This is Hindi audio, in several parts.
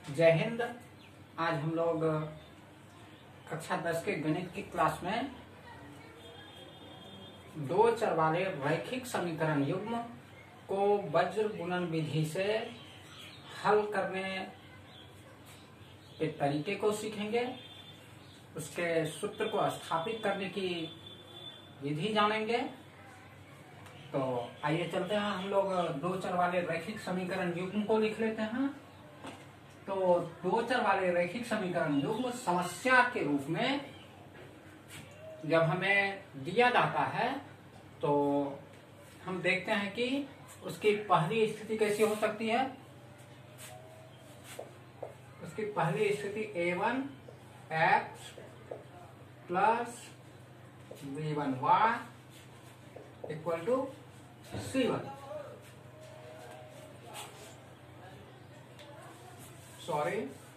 जय हिंद। आज हम लोग कक्षा 10 के गणित की क्लास में दो चर वाले रैखिक समीकरण युग्म को वज्र गुणन विधि से हल करने के तरीके को सीखेंगे। उसके सूत्र को स्थापित करने की विधि जानेंगे। तो आइए चलते हैं, हम लोग दो चर वाले रैखिक समीकरण युग्म को लिख लेते हैं। तो दो चर वाले रैखिक समीकरण युग्म समस्या के रूप में जब हमें दिया जाता है तो हम देखते हैं कि उसकी पहली स्थिति कैसी हो सकती है। उसकी पहली स्थिति a1 x plus b1 y equal to c1। Sorry,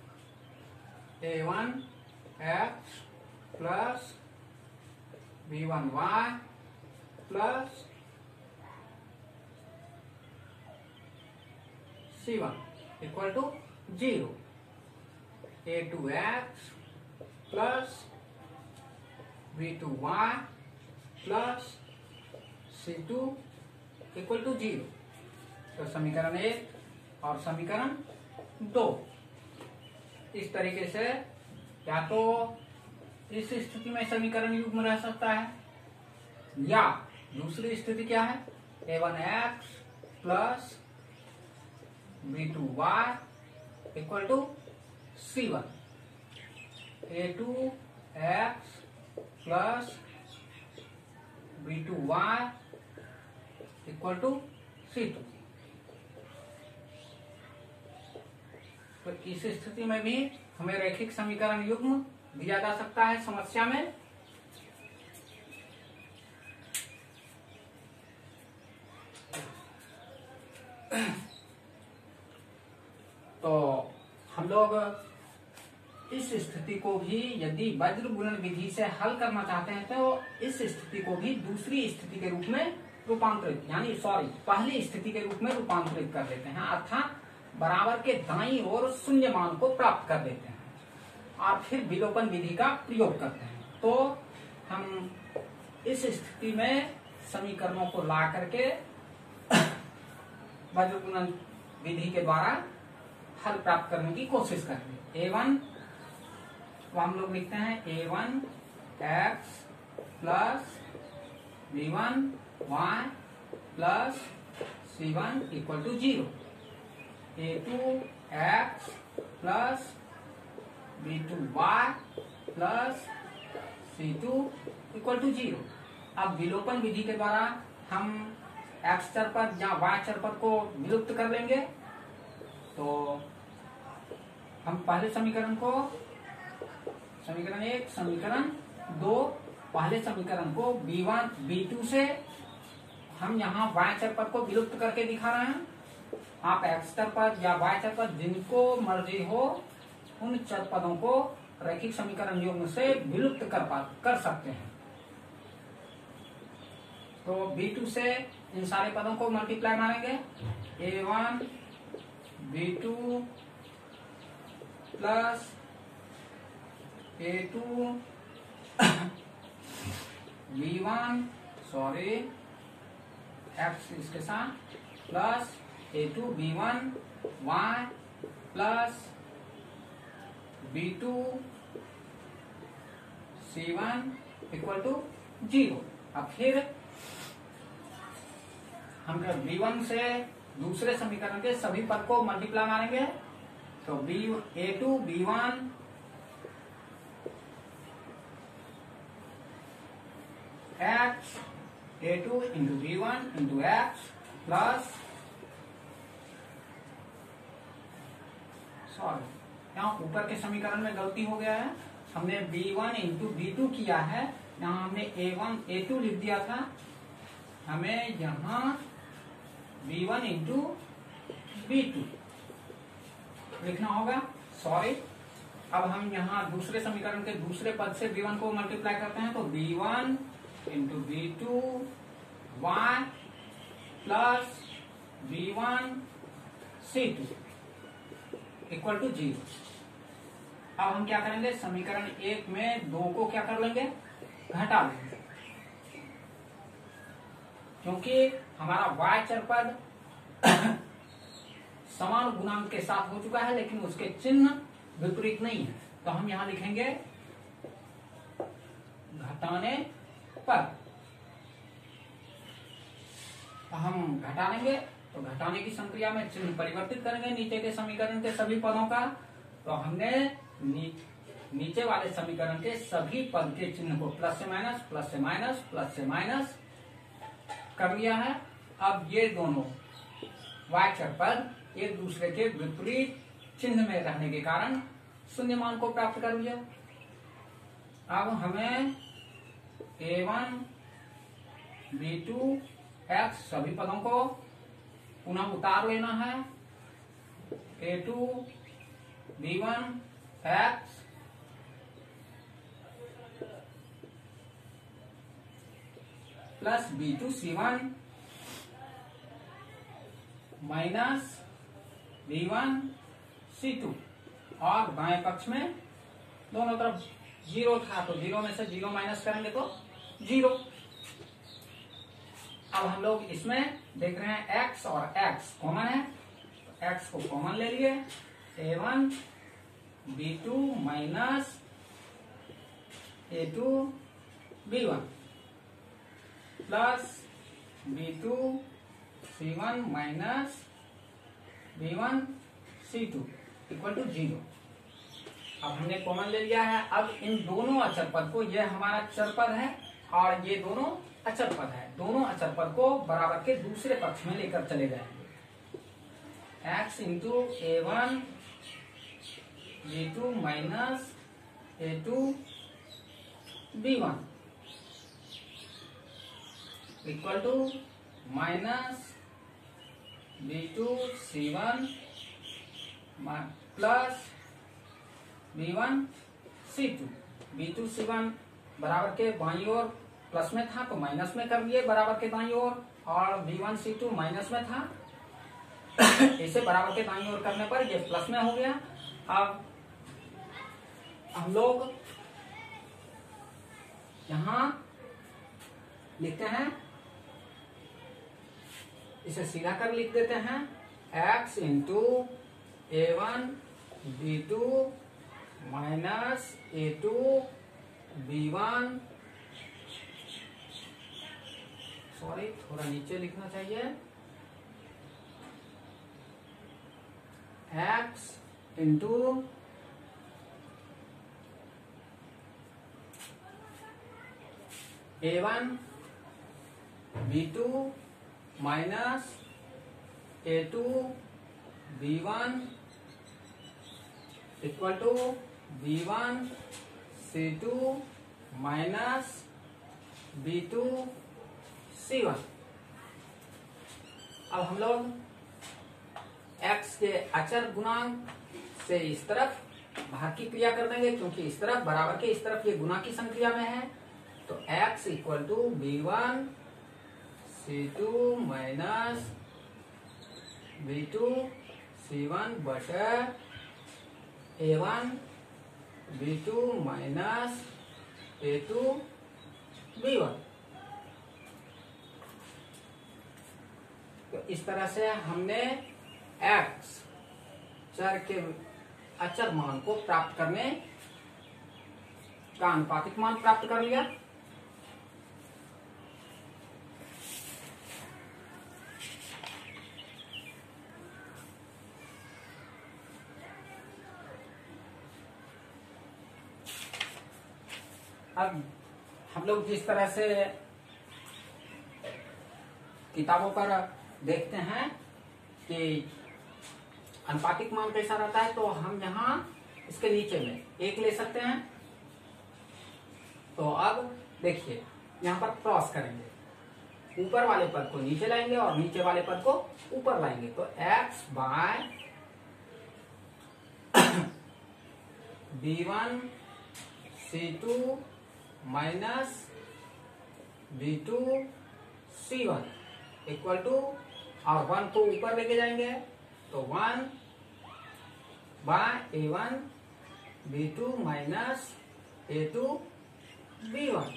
a1 x plus b1 y plus c1 equal to 0। a2 x plus b2 y plus c2 equal to 0। तो समीकरण 1 और समीकरण 2 इस तरीके से या तो इस स्थिति में समीकरण युग्म रह सकता है, या दूसरी स्थिति क्या है, a1x plus b2y equal to c1। a2x plus b2y equal to c2। तो इस स्थिति में भी हमें रैखिक समीकरण युग्म दिया जा सकता है समस्या में। तो हम लोग इस स्थिति को भी यदि वज्र गुणन विधि से हल करना चाहते हैं तो इस स्थिति को भी दूसरी स्थिति के रूप में रूपांतरित पहली स्थिति के रूप में रूपांतरित कर देते हैं, अर्थात बराबर के दाईं ओर शून्य मान को प्राप्त कर देते हैं और फिर विलोपन विधि का प्रयोग करते हैं। तो हम इस स्थिति में समीकरणों को ला करके वज्र गुणन विधि के द्वारा हल प्राप्त करने की कोशिश करेंगे। a1 तो हम लोग लिखते हैं a1 x plus b1 y plus c1 equal to 0। a2 x plus b2 y plus c2 equal to 0। अब विलोपन विधि के द्वारा हम x चर पद या y चर पद को विलुप्त कर लेंगे। तो हम पहले समीकरण को समीकरण 1 समीकरण 2 पहले समीकरण को b1 b2 से हम यहाँ y चर पद को विलुप्त करके दिखा रहे हैं। आप x चर पद या y चर पद जिनको मर्जी हो उन चर पदों को रैखिक समीकरण युग्म से विलुप्त कर सकते हैं। तो b2 से इन सारे पदों को मल्टीप्लाई मारेंगे। a1 b2 plus a2 b1 x इसके साथ plus a2 b1 y plus b2 c1 equal to 0। अब फिर हम b1 से दूसरे समीकरण के सभी पद को मल्टीप्लाई मारेंगे। तो a2 b1 x a2 into b1 into x plus यहाँ ऊपर के समीकरण में गलती हो गया है, हमने b1 इंटू b2 किया है, यहाँ हमने a1 a2 लिख दिया था, हमें यहाँ b1 इंटू b2 लिखना होगा। अब हम यहाँ दूसरे समीकरण के दूसरे पद से b1 को मल्टीप्लाई करते हैं। तो b1 into b2 y plus b1 c2 equal to 0। अब हम क्या करेंगे, समीकरण 1 में 2 को क्या कर लेंगे, घटा लेंगे, क्योंकि हमारा y चर पद समान गुणांक के साथ हो चुका है, लेकिन उसके चिन्ह विपरीत नहीं है। तो हम यहां लिखेंगे घटाने पर। तो हम घटा लेंगे, तो घटाने की संक्रिया में चिन्ह परिवर्तित करेंगे नीचे के समीकरण के सभी पदों का। तो हमने नीचे वाले समीकरण के सभी पद के चिन्ह को प्लस से माइनस, प्लस से माइनस, प्लस से माइनस कर लिया है। अब ये दोनों y चर पद एक दूसरे के विपरीत चिन्ह में रहने के कारण शून्य मान को प्राप्त कर लिया। अब हमें a1 b2 x सभी पदों को पुनः उतार लेना है। a2 b1 x plus b2 c1 minus b1 c2, और बाएं पक्ष में दोनों तरफ 0 था, तो 0 में से 0 माइनस करेंगे तो 0। अब हम लोग इसमें देख रहे हैं x और x कॉमन है, तो x को कॉमन ले लिए। a1 b2 minus a2 b1 plus b2 c1 minus b1 c2 equal to 0। अब हमने कॉमन ले लिया है। अब इन दोनों अचर पद को, ये हमारा चर पद है और ये दोनों अचर पद है, दोनों अचर पद को बराबर के दूसरे पक्ष में लेकर चले जाएंगे। x into a1 b2 minus a2 b1 equal to minus b2 c1 plus b1 c2। b2 c1 बराबर के बाईं ओर प्लस में था तो माइनस में कर लिए बराबर के दाईं ओर, और b1 c2 माइनस में था इसे बराबर के दाईं ओर करने पर ये प्लस में हो गया। अब हम लोग यहां लिखते हैं, इसे सीधा कर लिख देते हैं x into a1 b2 minus a2 b1, sorry थोड़ा नीचे लिखना चाहिए, x into a1 b2 minus a2 b1 equal to b1 c2 minus b2 c1। अब हम लोग x के अचर गुणांक से इस तरफ भाग की क्रिया कर देंगे, क्योंकि इस तरफ बराबर के इस तरफ ये गुणा की संक्रिया में है। तो x equal to b1 c2 minus b2 c1 बटे a1 b2 minus a2 b1। तो इस तरह से हमने x चर के अचर मान को प्राप्त करने का आनुपातिक मान प्राप्त कर लिया। अब हम लोग जिस तरह से किताबों पर देखते हैं कि आनुपातिक मान कैसा रहता है, तो हम यहाँ इसके नीचे में एक ले सकते हैं। तो अब देखिए यहाँ पर क्रॉस करेंगे, ऊपर वाले पद को नीचे लाएंगे और नीचे वाले पद को ऊपर लाएंगे। तो x by b1 c2 minus b2 c1 equal to, और 1 को ऊपर लेके जाएंगे तो 1 by A1 B2 minus A2 B1।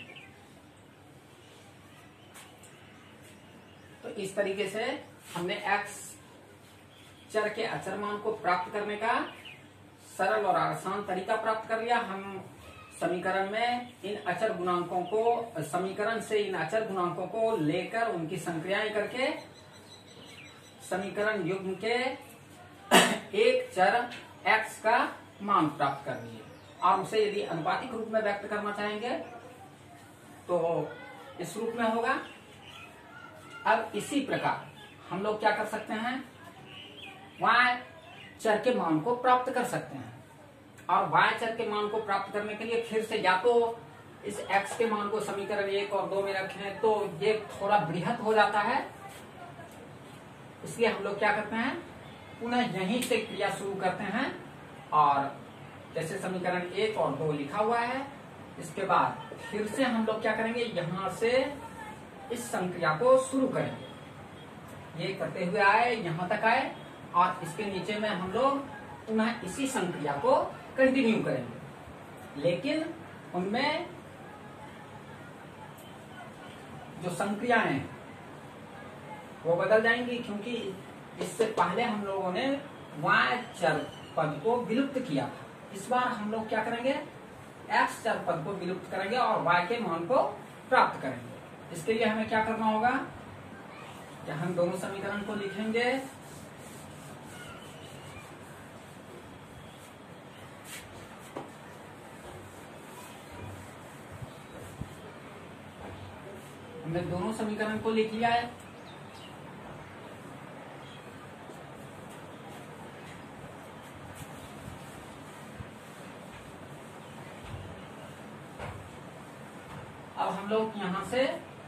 तो इस तरीके से हमने x चर के अचर मान को प्राप्त करने का सरल और आसान तरीका प्राप्त कर लिया। हम समीकरण में इन अचर गुणांकों को, समीकरण से इन अचर गुणांकों को लेकर उनकी संक्रियाएं करके समीकरण युग्म के एक चर x का मान प्राप्त कर लिए और उसे यदि अनुपातिक रूप में व्यक्त करना चाहेंगे तो इस रूप में होगा। अब इसी प्रकार हम लोग क्या कर सकते हैं, y चर के मान को प्राप्त कर सकते हैं। और y चर के मान को प्राप्त करने के लिए फिर से या तो इस x के मान को समीकरण 1 और 2 में रखें तो ये थोड़ा बृहत हो जाता है, इसलिए हम लोग क्या करते हैं, पुनः यहीं से क्रिया शुरू करते हैं और जैसे समीकरण 1 और 2 लिखा हुआ है, इसके बाद फिर से हम लोग क्या करेंगे, यहां से इस संक्रिया को शुरू करेंगे। ये करते हुए आए, यहां तक आए और इसके नीचे में हम लोग पुनः इसी संक्रिया को कंटिन्यू करेंगे, लेकिन उनमें जो संक्रियाएं हैं वो बदल जाएंगी, क्योंकि इससे पहले हम लोगों ने y चर पद को विलुप्त किया था। इस बार हम लोग क्या करेंगे, x चर पद को विलुप्त करेंगे और y के मान को प्राप्त करेंगे। इसके लिए हमें क्या करना होगा कि हम दोनों समीकरण को लिखेंगे। हमने दोनों समीकरण को लिख लिया है। अब हम लोग यहां से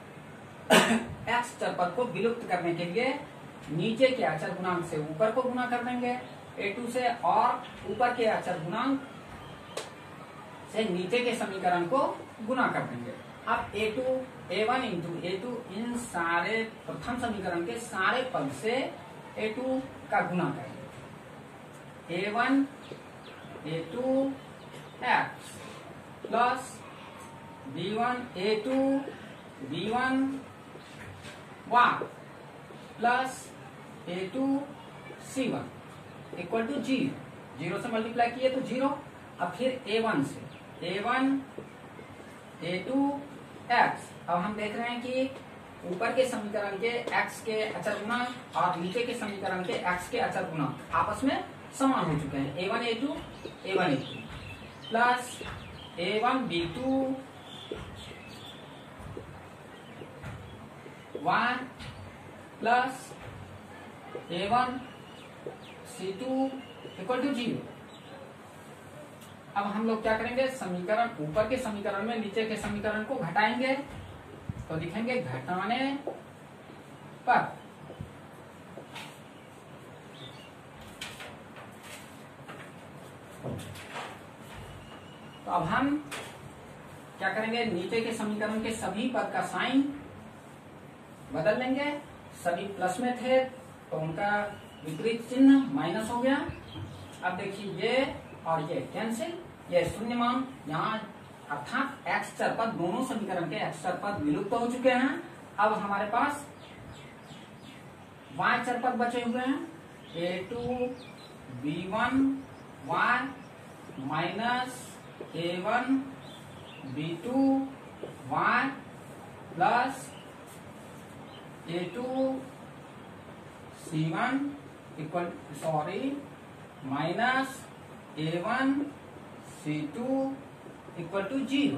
x चर पद को विलुप्त करने के लिए नीचे के अचर गुणांक से ऊपर को गुना कर देंगे A2 से, और ऊपर के अचर गुणांक से नीचे के समीकरण को गुना कर देंगे। अब A1 इंटू A2 इन सारे प्रथम समीकरण के सारे पद से A2 का गुना करेंगे। A1 A2 x plus B1 A2 B1 y plus A2 C1 equal to 0 से मल्टीप्लाई किए तो 0। अब फिर A1 से A1 A2 x। अब हम देख रहे हैं कि ऊपर के समीकरण के x के अचर गुणांक और नीचे के समीकरण के x के अचर गुणांक आपस में समान हो चुके हैं। A1 A2 plus A1 B2 y plus A1 C2 equal to 0। अब हम लोग क्या करेंगे, समीकरण ऊपर के समीकरण में नीचे के समीकरण को घटाएंगे तो लिखेंगे घटाने पर तो अब हम क्या करेंगे, नीचे के समीकरण के सभी पद का साइन बदल लेंगे। सभी प्लस में थे तो उनका विपरीत चिन्ह माइनस हो गया। अब देखिए ये और ये कैंसिल, ये शून्य मान यहाँ, अर्थात x चर पद, दोनों समीकरण के x चर पद विलुप्त हो चुके हैं। अब हमारे पास y चर पद बचे हुए हैं, A2 B1 y minus A1 B2 y plus A2 C1 equal minus A1 C2 equal to 0।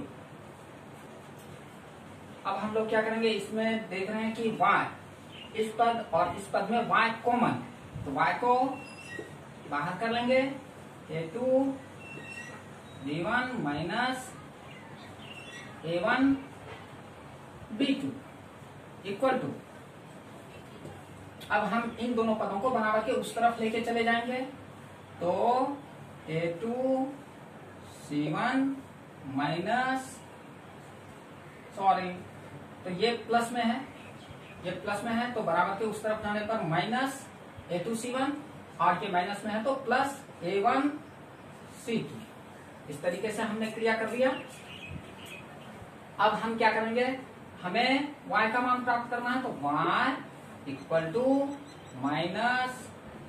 अब हम लोग क्या करेंगे, इसमें देख रहे हैं कि y, इस पद और इस पद में y कॉमन, तो y को बाहर कर लेंगे। A2 B1 minus A1 B2 equal to, अब हम इन दोनों पदों को बना के उस तरफ लेके चले जाएंगे तो A2 C1 माइनस, तो ये प्लस में है, ये प्लस में है तो बराबर के उस तरफ जाने पर माइनस A2 C1 और ये माइनस में है तो प्लस A1 C2। इस तरीके से हमने क्रिया कर दिया। अब हम क्या करेंगे, हमें y का मान प्राप्त करना है, तो y equal to minus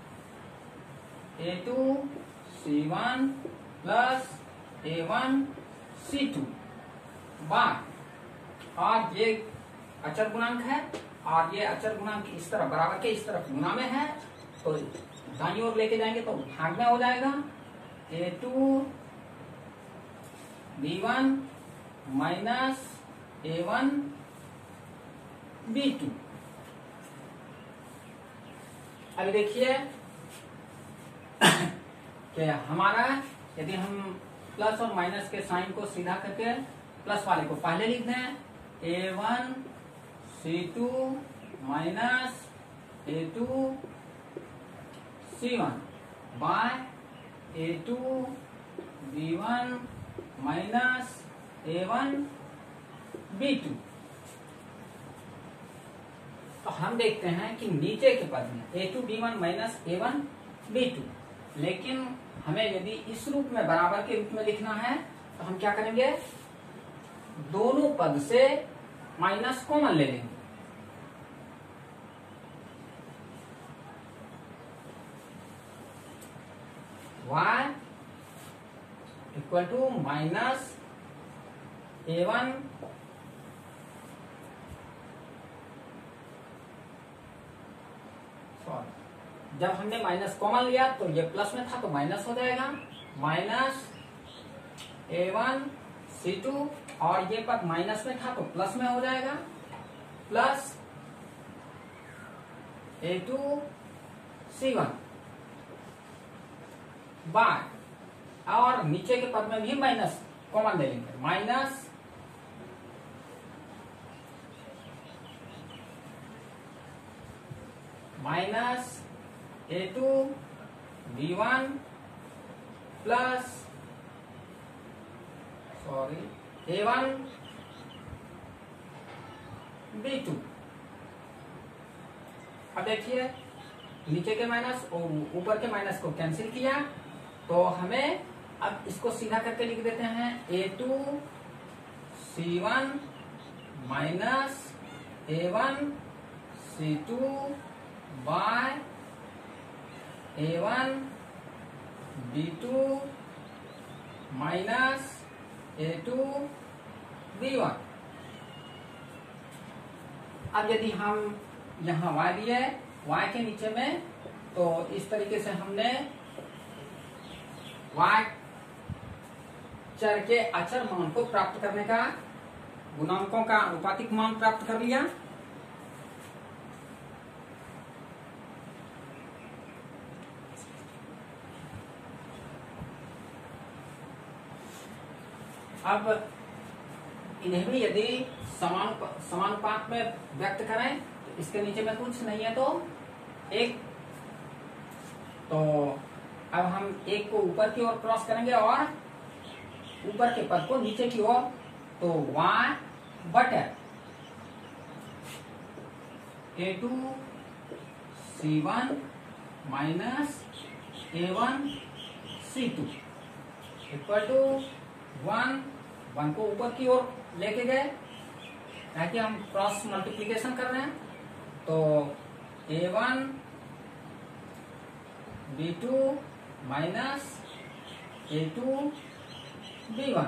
A2 C1 plus A1 C2 by, और ये अचर गुणांक है और ये अचर गुणांक इस तरफ बराबर के इस तरफ गुना में है, तो दाईं ओर लेके जाएंगे तो भाग में हो जाएगा। A2 B1 minus A1 B2। अभी देखिए कि हमारा, यदि हम प्लस और माइनस के साइन को सीधा करके प्लस वाले को पहले लिख दें, A1 C2 minus A2 C1 bye A2 B1 minus A1 B2। तो हम देखते हैं कि नीचे के पद में A2 B1 minus A1 B2, लेकिन हमें यदि इस रूप में बराबर के रूप में लिखना है तो हम क्या करेंगे, दोनों पद से माइनस कॉमन ले लेंगे। y equal to minus A1 जब हमने माइनस कॉमन लिया तो ये प्लस में था तो माइनस हो जाएगा, माइनस A1 C2, और ये पद माइनस में था तो प्लस में हो जाएगा, प्लस A2 C1 बाय, और नीचे के पद में भी माइनस कॉमन ले लेंगे, minus minus A2 B1 plus A1 B2। अब देखिए नीचे के माइनस और ऊपर के माइनस को कैंसिल किया, तो हमें अब इसको सीधा करके लिख देते हैं A2 C1 minus A1 C2 bye A1 B2 minus A2 B1। अब यदि हम यहाँ y दिए y के नीचे में, तो इस तरीके से हमने y चर के अचर मान को प्राप्त करने का, गुणांकों का अनुपातिक मान प्राप्त कर लिया। अब इन्हें भी यदि समानुपात में व्यक्त करें तो इसके नीचे में कुछ नहीं है तो एक, तो अब हम एक को ऊपर की ओर क्रॉस करेंगे और ऊपर के पद को नीचे की ओर, तो y बटे A2 C1 minus A1 C2 equal to 1 को ऊपर की ओर लेके गए, ताकि हम क्रॉस मल्टीप्लीकेशन कर रहे हैं, तो A1 B2 minus A2 B1।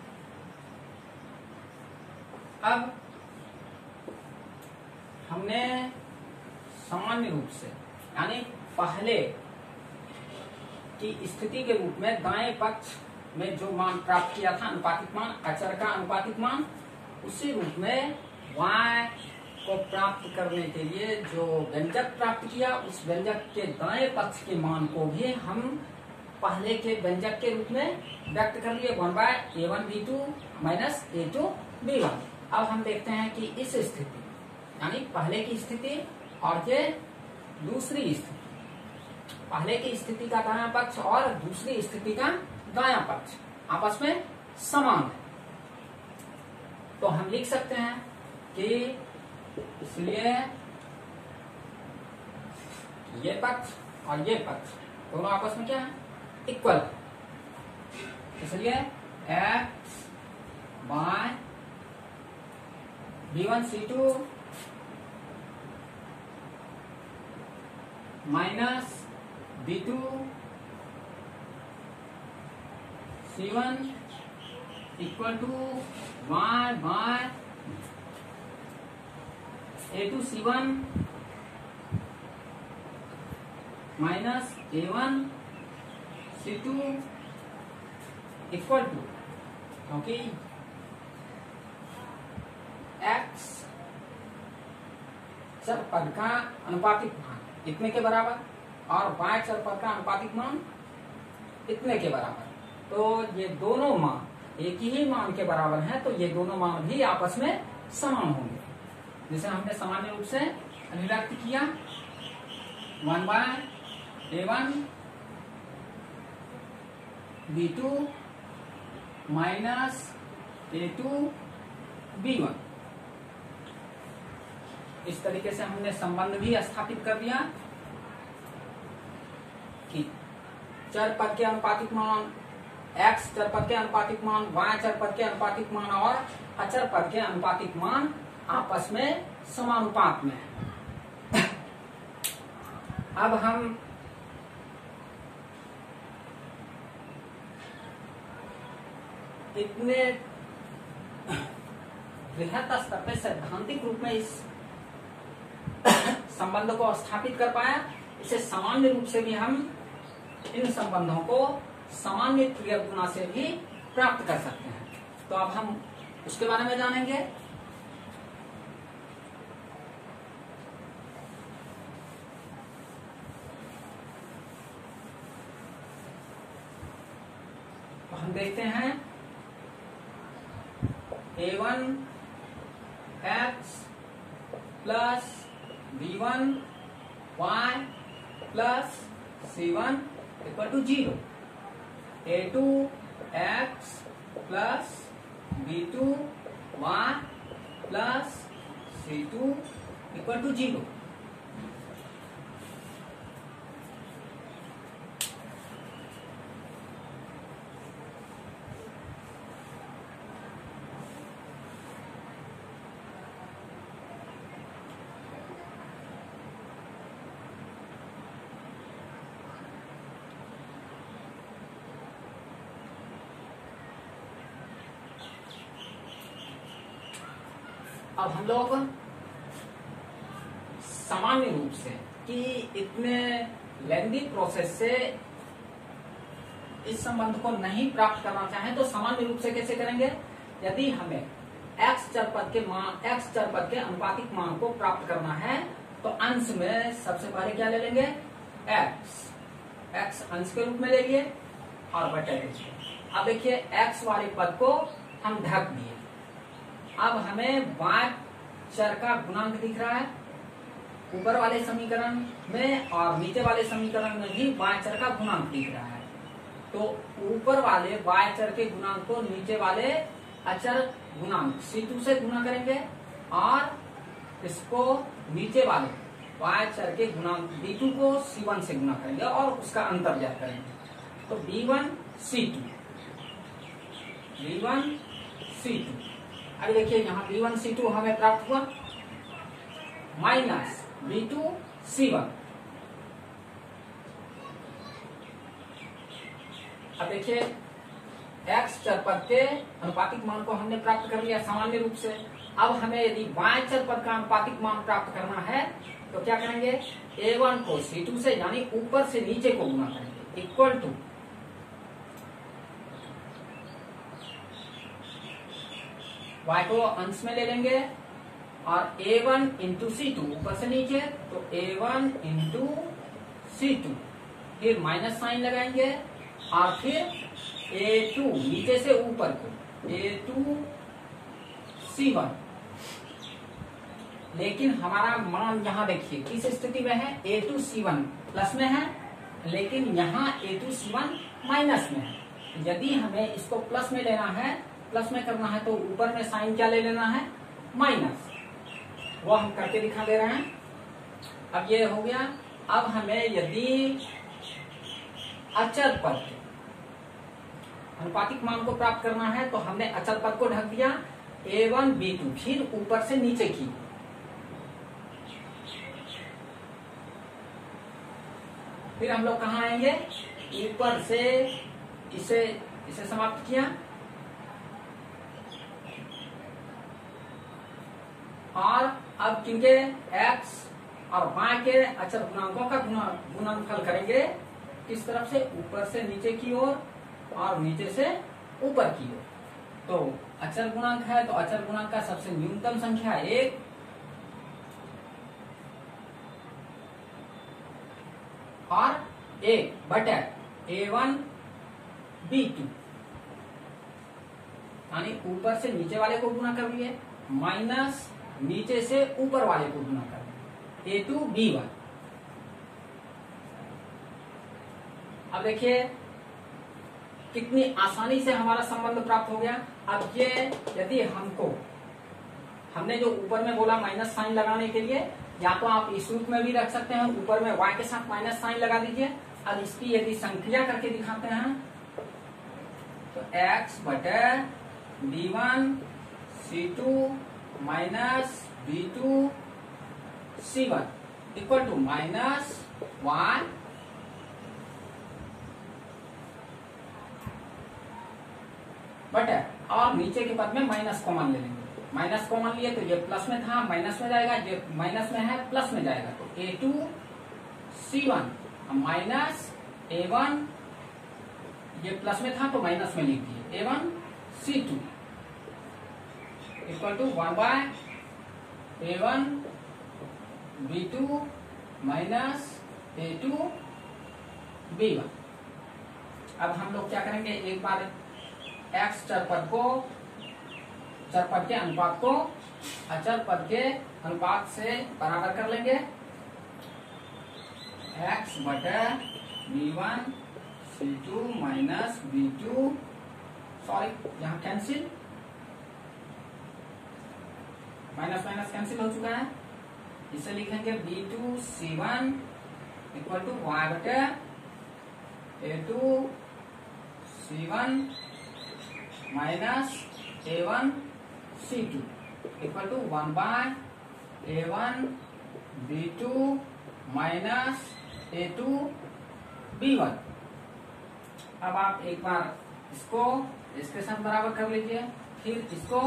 अब हमने सामान्य रूप से, यानी पहले की स्थिति के रूप में दाएं पक्ष में जो मान प्राप्त किया था, अनुपातिक मान, अचर का अनुपातिक मान, उसी रूप में y को प्राप्त करने के लिए जो व्यंजक प्राप्त किया, उस व्यंजक के दाएं पक्ष के मान को भी हम पहले के व्यंजक के रूप में व्यक्त कर लिए, 1/A1 B2 minus A2 B1। अब हम देखते हैं कि इस स्थिति, यानी पहले की स्थिति और ये दूसरी स्थिति, पहले की स्थिति का दायां पक्ष और दूसरी स्थिति का दायां पक्ष आपस में समान है, तो हम लिख सकते हैं कि इसलिए ये पक्ष और ये पक्ष दोनों आपस में क्या है, इक्वल। इसलिए x by B1C2 minus B2C1 equal to y by A2C1 minus A1C2 equal to, क्योंकि x चर पद का अनुपातिक मान इतने के बराबर और y चर पद का अनुपातिक मान इतने के बराबर, तो ये दोनों मान एक ही मान के बराबर हैं, तो ये दोनों मान भी आपस में समान होंगे, जिसे हमने सामान्य रूप से अभिव्यक्त किया 1 by A1 B2 minus A2 B1। इस तरीके से हमने संबंध भी स्थापित कर दिया कि चर पद के अनुपातिक मान, x चर पद के अनुपातिक मान, y चर पद के अनुपातिक मान और अचर पद के अनुपातिक मान आपस में समानुपात में है। अब हम इतने बृहत स्तर पे सैद्धांतिक रूप में इस संबंध को स्थापित कर पाया, इसे सामान्य रूप से भी हम इन संबंधों को सामान्य क्रिया गुणा से भी प्राप्त कर सकते हैं। तो अब हम उसके बारे में जानेंगे। तो हम देखते हैं A1 x plus B1 y plus C1 equal to 0, A2 x plus B2 y plus C2 equal to 0। अब हम लोग सामान्य रूप से कि इतने लेंदी प्रोसेस से इस संबंध को नहीं प्राप्त करना चाहें तो सामान्य रूप से कैसे करेंगे। यदि हमें x चर पद के अनुपातिक मान को प्राप्त करना है तो अंश में सबसे पहले क्या ले लेंगे, x अंश के रूप में ले लिए और बटे लीजिए। अब देखिए x वाले पद को हम ढक दिए, अब हमें y चर का गुणांक दिख रहा है ऊपर वाले समीकरण में और नीचे वाले समीकरण में भी y चर का गुणांक दिख रहा है। तो ऊपर वाले y चर के गुणांक को नीचे वाले अचर गुणांक C2 से गुणा करेंगे और इसको नीचे वाले y चर के गुणांक B2 को C1 से गुणा करेंगे और उसका अंतर ज्ञात करेंगे। तो B1C2 अभी देखिए यहाँ B1C2 हमें प्राप्त हुआ माइनस B2C1। अब देखिए x चर पद के अनुपातिक मान को हमने प्राप्त कर लिया सामान्य रूप से। अब हमें यदि y चर पद का अनुपातिक मान प्राप्त करना है तो क्या करेंगे, A1 को C2 से यानी ऊपर से नीचे को गुणा करेंगे इक्वल टू y को अंश में ले लेंगे और A1 इंटू C2 ऊपर से नीचे, तो A1 इंटू C2 फिर माइनस साइन लगाएंगे और फिर A2 नीचे से ऊपर को A2 C1। लेकिन हमारा मान यहाँ देखिए किस स्थिति में है, A2 C1 प्लस में है लेकिन यहाँ A2 C1 माइनस में है। यदि हमें इसको प्लस में लेना है, प्लस में करना है तो ऊपर में साइन क्या ले लेना है, माइनस। वो हम करके दिखा दे रहे हैं। अब ये हो गया अब हमें यदि अचर पद के अनुपातिक मान को प्राप्त करना है तो हमने अचर पद को ढक दिया A1 B2, फिर ऊपर से नीचे की, फिर हम लोग कहाँ आएंगे, ऊपर से इसे समाप्त किया और अब किनके x और y के अचर गुणांकों का गुणनफल करेंगे किस तरफ से, ऊपर से नीचे की ओर और नीचे से ऊपर की ओर। तो अचर गुणांक है तो अचर गुणांक का सबसे न्यूनतम संख्या 1 और 1 बटे A1 B2, यानी ऊपर से नीचे वाले को गुना कर लिए माइनस नीचे से ऊपर वाले को गुना कर लिए A2 B1। अब देखिए कितनी आसानी से हमारा संबंध प्राप्त हो गया। अब ये यदि हमने जो ऊपर में बोला माइनस साइन लगाने के लिए, या तो आप इस रूप में भी रख सकते हैं, ऊपर में y के साथ माइनस साइन लगा दीजिए। अब इसकी यदि संक्रिया करके दिखाते हैं तो x बटे B1 C2 minus B2 C1 equal to minus y बटे, और नीचे के पद में माइनस कॉमन ले लेंगे, माइनस कॉमन लिए तो ये प्लस में था माइनस में जाएगा, ये माइनस में है प्लस में जाएगा, तो A2 C1 माइनस A1, ये प्लस में था तो माइनस में लिख दिए A1 C2 equal to 1 by A1 B2 minus A2 B1। अब हम लोग क्या करेंगे, एक बार x चरपद के अनुपात को अचर पद के अनुपात से बराबर कर लेंगे। x बटे B1 C2 minus B2, sorry यहाँ कैंसिल, माइनस माइनस कैंसिल हो चुका है, इसे लिखेंगे B2 C1 equal to y बटे A2 C1 minus A1 C2 equal to 1 by A1 B2 minus A2 B1। अब आप एक बार इसको इसके साथ बराबर कर लीजिए, फिर इसको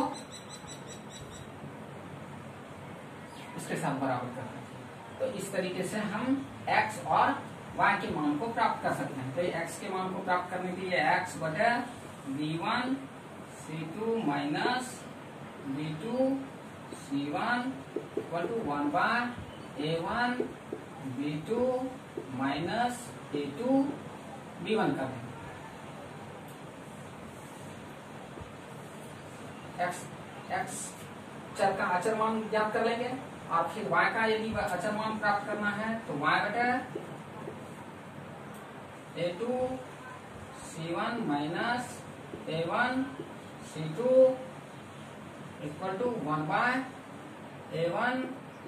इसके साथ बराबर कर लीजिए। तो इस तरीके से हम x और y के मान को प्राप्त कर सकते हैं। तो x के मान को प्राप्त करने के लिए x बटे B1 C2 minus B2 C1 equal to 1 by A1 B2 minus A2 B1 कर देंगे। x चर का अचर मान ज्ञात कर लेंगे और फिर y का यदि अचर मान प्राप्त करना है तो y बटे A2 C1 minus A1 C2 equal to 1 by A1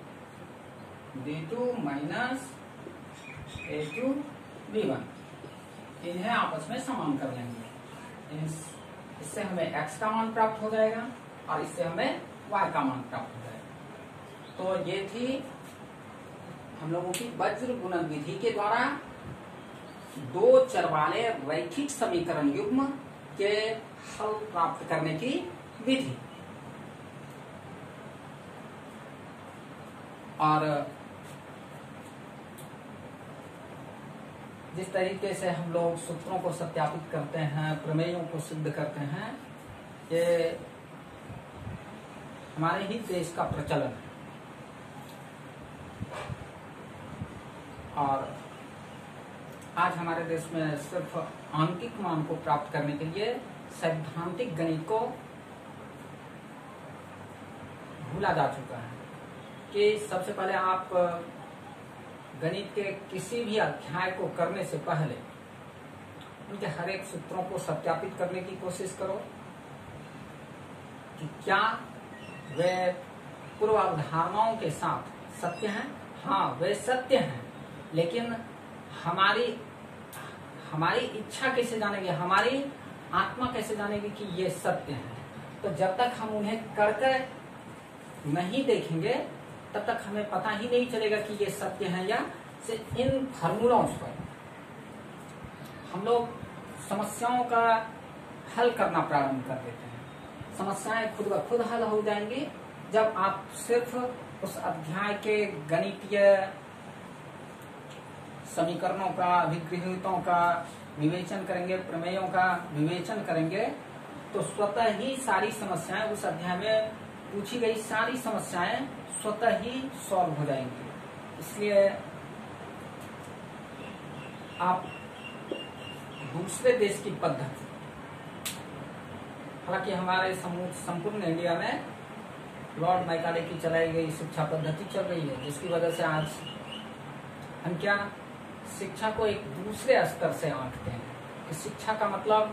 B2 minus A2 B1। इन्हें आपस में समान कर लेंगे, इससे हमें x का मान प्राप्त हो जाएगा और इससे हमें y का मान प्राप्त हो जाएगा। तो ये थी हम लोगों की वज्र गुणन विधि के द्वारा दो चर वाले रैखिक समीकरण युग्म के हल प्राप्त करने की विधि। और जिस तरीके से हम लोग सूत्रों को सत्यापित करते हैं, प्रमेयों को सिद्ध करते हैं, ये हमारे ही देश का प्रचलन है। और आज हमारे देश में सिर्फ आंकिक मान को प्राप्त करने के लिए सैद्धांतिक गणित को भूला जा चुका है कि सबसे पहले आप गणित के किसी भी अध्याय को करने से पहले उनके हर एक सूत्रों को सत्यापित करने की कोशिश करो कि क्या वे पूर्वावधारणाओं के साथ सत्य हैं। हाँ, वे सत्य हैं, लेकिन हमारी इच्छा कैसे जानेंगे, हमारी आत्मा कैसे जानेगी कि ये सत्य है? तो जब तक हम उन्हें करकर नहीं देखेंगे तब तक हमें पता ही नहीं चलेगा कि ये सत्य है या सिर्फ इन फार्मूलों पर हम लोग समस्याओं का हल करना प्रारंभ कर देते हैं। समस्याएं खुद ब खुद हल हो जाएंगी जब आप सिर्फ उस अध्याय के गणितीय समीकरणों का, अभिगृहितों का विवेचन करेंगे, प्रमेयों का विवेचन करेंगे, तो स्वतः ही सारी समस्याएं, उस अध्याय में पूछी गई सारी समस्याएं स्वतः ही सॉल्व हो जाएंगी। इसलिए आप दूसरे देश की पद्धति, हालांकि हमारे संपूर्ण इंडिया में लॉर्ड मैकाले की चलाई गई शिक्षा पद्धति चल रही है, जिसकी वजह से आज हम क्या शिक्षा को एक दूसरे स्तर से आंकते हैं कि शिक्षा का मतलब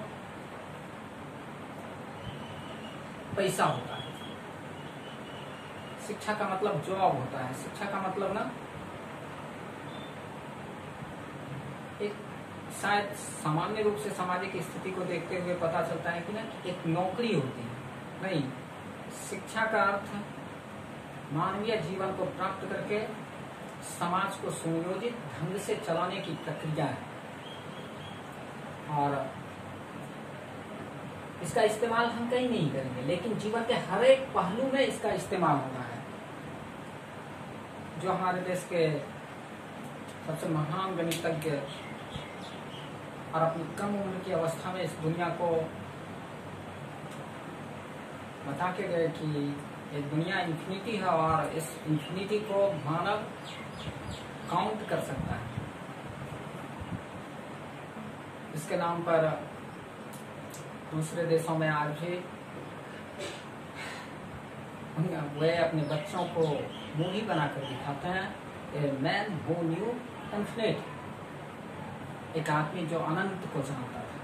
पैसा होता है, शिक्षा का मतलब जॉब होता है, शिक्षा का मतलब ना एक शायद सामान्य रूप से सामाजिक स्थिति को देखते हुए पता चलता है कि ना एक नौकरी होती है। नहीं, शिक्षा का अर्थ मानवीय जीवन को प्राप्त करके समाज को सुनियोजित ढंग से चलाने की प्रक्रिया है, और इसका इस्तेमाल हम कहीं नहीं करेंगे, लेकिन जीवन के हर एक पहलू में इसका इस्तेमाल होना है। जो हमारे देश के सबसे महान गणितज्ञ और अपनी कम उम्र की अवस्था में इस दुनिया को बता के गए कि ये दुनिया इन्फिनिटी है और इस इन्फिनिटी को मानव काउंट कर सकता है, इसके नाम पर दूसरे देशों में आज भी वे अपने बच्चों को मूवी बनाकर दिखाते हैं, a man who knew infinity, एक आदमी जो अनंत को जानता था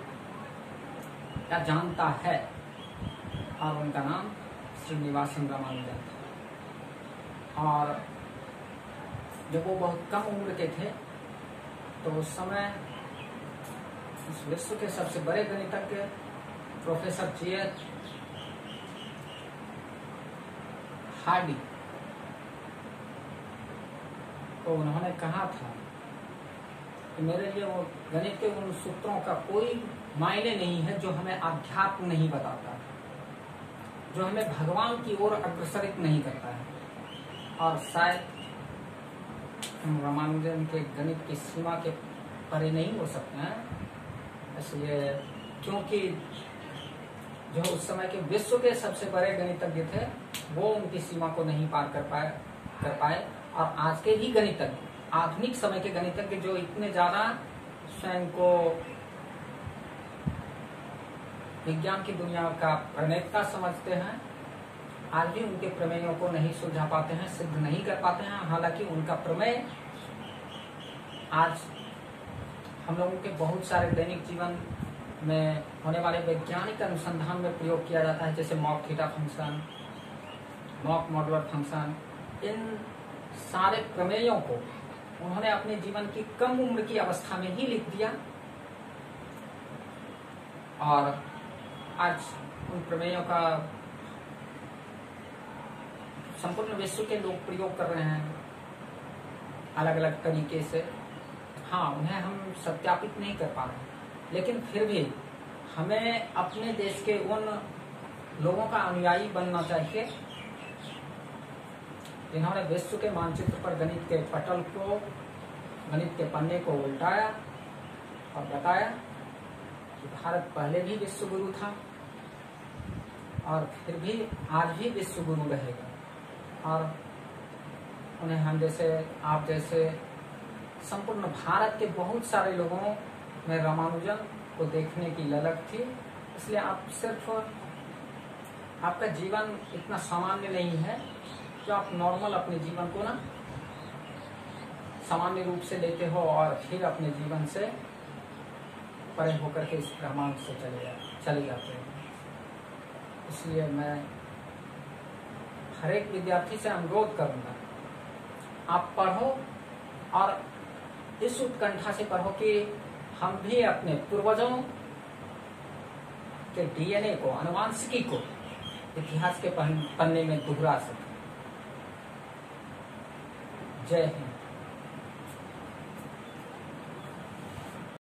या जानता है, और उनका नाम श्रीनिवासन रामानुजन था। और जब वो बहुत कम उम्र के थे तो उस समय इस विश्व के सबसे बड़े गणितज्ञ प्रोफेसर J.H. हार्डी, तो उन्होंने कहा था कि मेरे लिए वो गणित के उन सूत्रों का कोई मायने नहीं है जो हमें आध्यात्म नहीं बताता, जो हमें भगवान की ओर अग्रसरित नहीं करता है। और शायद हम रामानुजन के गणित की सीमा के परे नहीं हो सकते हैं, इसलिए क्योंकि जो उस समय के विश्व के सबसे बड़े गणितज्ञ थे वो उनकी सीमा को नहीं पार कर पाए, और आज के ही गणितज्ञ, आधुनिक समय के गणितज्ञ जो इतने ज्यादा स्वयं को विज्ञान की दुनिया का प्रणेता समझते हैं, आज भी उनके प्रमेयों को नहीं सुलझा पाते हैं, सिद्ध नहीं कर पाते हैं। हालांकि उनका प्रमेय आज हम लोगों के बहुत सारे दैनिक जीवन में होने वाले वैज्ञानिक अनुसंधान में प्रयोग किया जाता है, जैसे mock theta function, mock modular function. इन सारे प्रमेयों को उन्होंने अपने जीवन की कम उम्र की अवस्था में ही लिख दिया, और आज उन प्रमेयों का संपूर्ण विश्व के लोग प्रयोग कर रहे हैं अलग अलग तरीके से। हाँ, उन्हें हम सत्यापित नहीं कर पा रहे, लेकिन फिर भी हमें अपने देश के उन लोगों का अनुयायी बनना चाहिए जिन्होंने विश्व के मानचित्र पर गणित के पटल को, गणित के पन्ने को उल्टाया और बताया कि भारत पहले भी विश्व गुरु था और फिर भी आज भी विश्व गुरु रहेगा। और उन्हें हम जैसे, आप जैसे संपूर्ण भारत के बहुत सारे लोगों में रामानुजन को देखने की ललक थी। इसलिए आप सिर्फ, आपका जीवन इतना सामान्य नहीं है जो आप नॉर्मल अपने जीवन को ना सामान्य रूप से लेते हो और फिर अपने जीवन से परे होकर के इस ब्रह्मांड से चले जाते हैं। इसलिए मैं हर एक विद्यार्थी से अनुरोध करूंगा, आप पढ़ो और इस उत्कंठा से पढ़ो कि हम भी अपने पूर्वजों के डीएनए को, आनुवांशिकी को इतिहास के पन्ने में दोहरा सकें। जय हिंद।